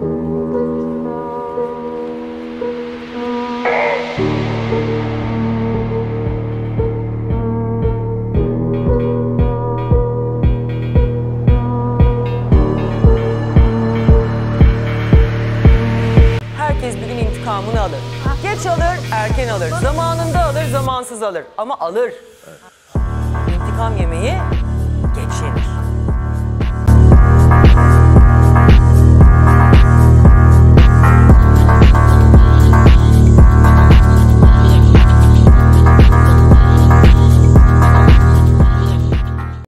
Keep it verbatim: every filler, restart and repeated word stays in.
Herkes bir gün intikamını alır. Geç alır, erken alır. Zamanında alır, zamansız alır. Ama alır. İntikam yemeği